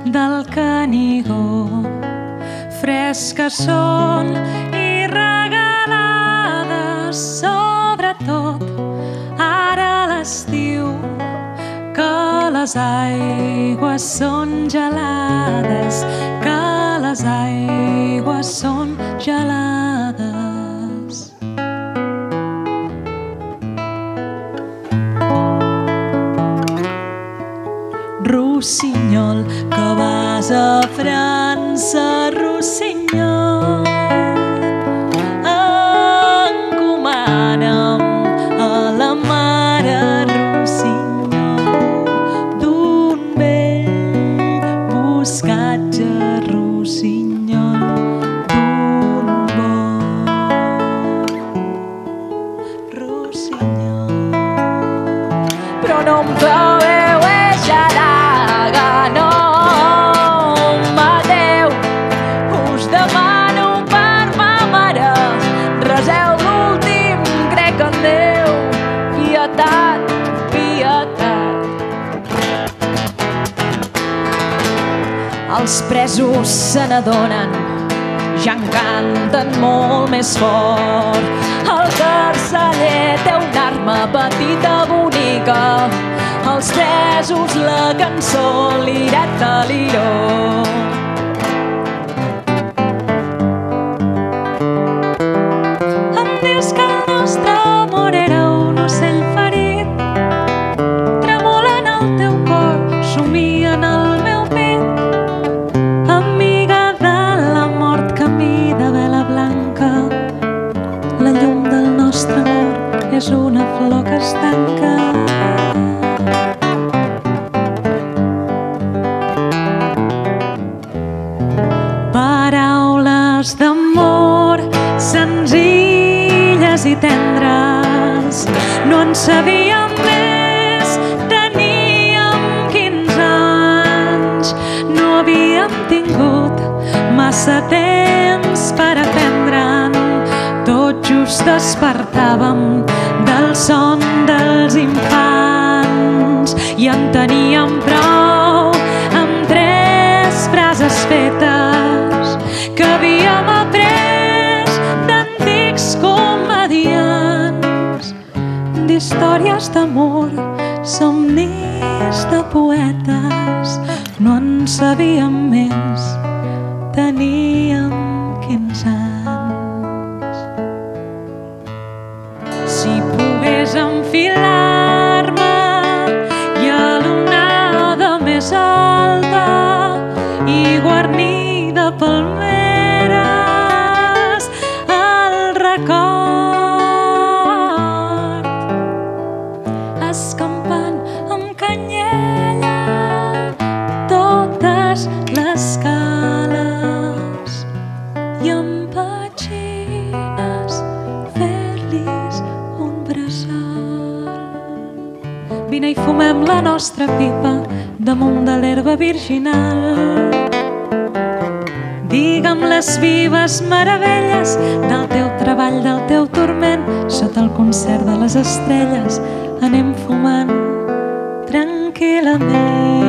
del Canigó. Fresques són i regalades, sobretot ara a l'estiu, que les aigües són gelades, que les aigües són gelades. Rossinyol, que vas a França, Rossinyol, encomana'm a la mare, Rossinyol, d'un vell boscatge, Rossinyol, d'un bon rossinyol. Però no em trobeu eixa daga, no mateu, us demano per ma mare, reseu l'últim, crec en Déu, pietat, pietat. Els presos se n'adonen, ja en canten molt més fort. El carceller té una arma petita, bonica, els presos la cançó, lireta, liró. Em dius que el nostre amor era un ocell ferit, tremola en el teu cor, somia en el meu pit. Amiga de la mort, camí de vela blanca, la llum del nostre amor és una flor que es tanca. Paraules d'amor senzilles i tendres, no en sabíem més, teníem 15 anys, no havíem tingut massa temps per aprendre'n, tot just despertàvem del son dels infants i en teníem prou amb 3 frases fetes que havíem après d'antics comediants, d'històries d'amor, somnis de poetes. No en sabíem més, teníem 15 anys. Si pogués enfilar-me i a l'onada més alta i guarnida palmeres el record, escampant amb canyella totes les cales i amb petxines fer-lis un bressol. Vine i fumem la nostra pipa damunt de l'herba virginal. Digue'm les vives meravelles del teu treball, del teu turment, sota el concert de les estrelles anem fumant tranquil·lament.